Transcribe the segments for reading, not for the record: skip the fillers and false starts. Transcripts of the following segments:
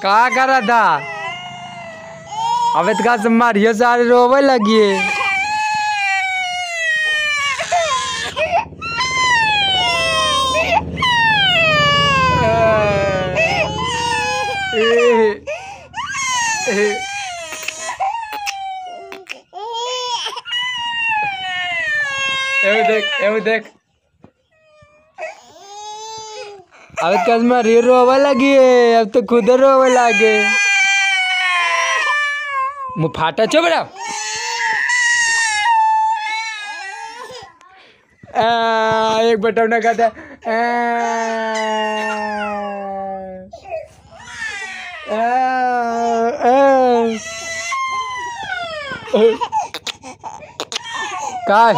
का करा था? अबे तो मारियो सारे रोवे लगी। देख अब तो मारियो रोवे लगी है। अब तो खुद रोवे लगे। मुँह फाटा चो बड़ा। एक बटन कहता काय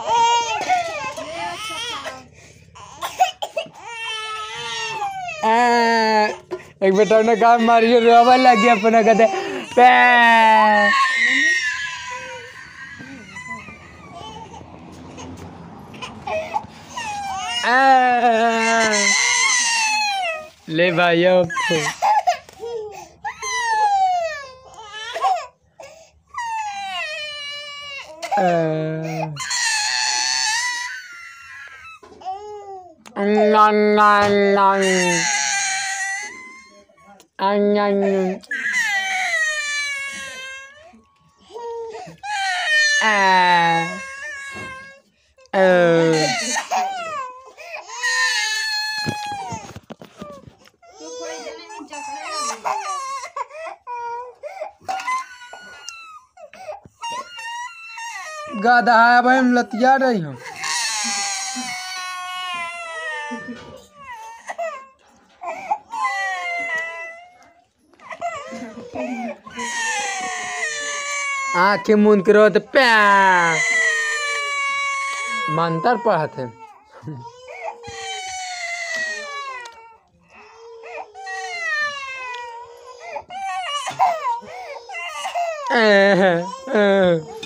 एक बेटा ने कहा मारियो रोवा लग गया अपना कहते ले भाई अब गाधा है भाई। हम लतिया रही हूँ। आँखें मूंद करो तो मंत्र पढ़ते हैं।